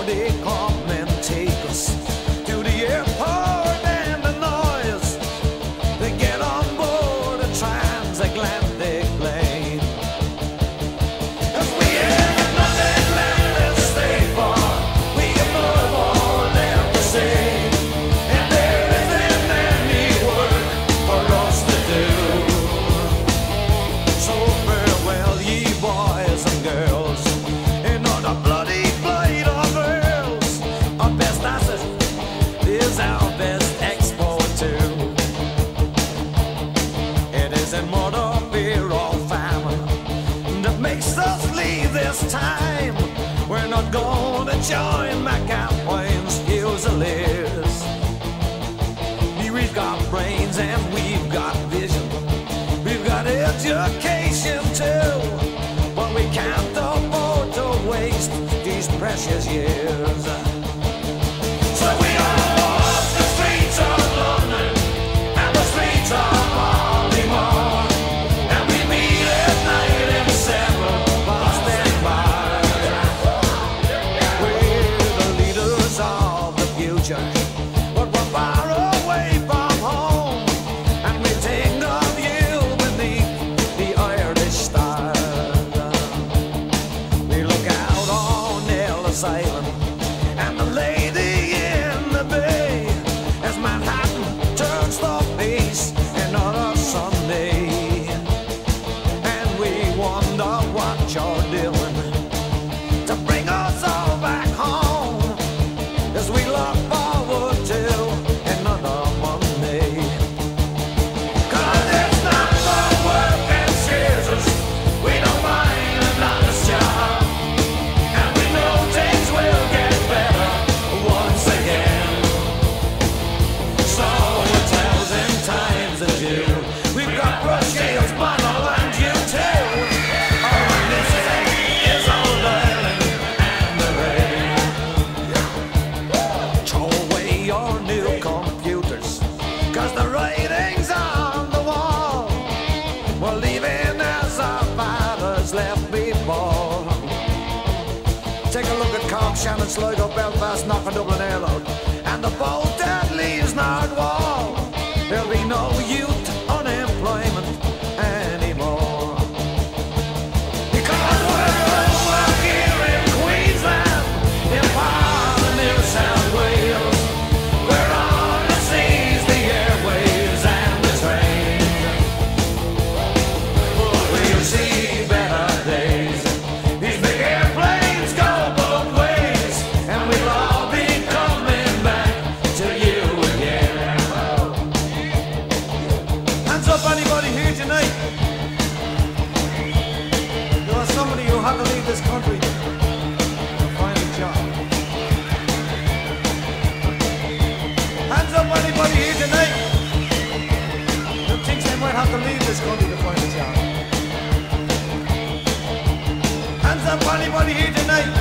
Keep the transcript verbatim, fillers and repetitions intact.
they come and take us to the airport and the noise. They get on board a transatlantic plane. 'Cause we ain't nothing left to stay for. We have no more left to say. And there isn't any work for us to do. So farewell, ye boys and girls, in all the bloody flight of girls. Our best asset is our best export too. It isn't murder, fear or famine that makes us leave this time. We're not going to join McAlpine's Fusiliers. We've got brains and we've got vision. We've got education too. But we can't afford to waste these precious years. So we are off the streets of London and the streets of Baltimore, and we meet at night in several Boston bars. We're the leaders of the future, but we're far away from home, and we take the view beneath the Irish stars. We look out on Ellis Island and the lady in the bay as Manhattan turns the face another Sunday, and we wonder what you're doing to bring us all back home as we look forward to another Monday. 'Cause it's not the work that scares us. We don't mind an honest job, and we know things will get better once again. So a thousand times a Jew, we've got Rush, Gales, Bono, and you too. Oh, and this is old Ireland and the rain. Throw away your new computers, 'cause the writing's on the wall. We're leaving as our fathers left before. Take a look at Cork, Shannon, Sligo, Belfast, Knock, Dublin, Airload, and the boat that leaves Nardwall. There'll be no youth unemployment anymore. Because we're over here in Queensland, in part of New South Wales. We're on the seas, the airwaves, and the trains. We'll see better days. These big airplanes go both ways, and we'll all be coming back to you again. Hands up, anybody here tonight? There are somebody who had to leave this country to find a job. Hands up, anybody here tonight who thinks they might have to leave this country to find a job. Hands up, anybody here tonight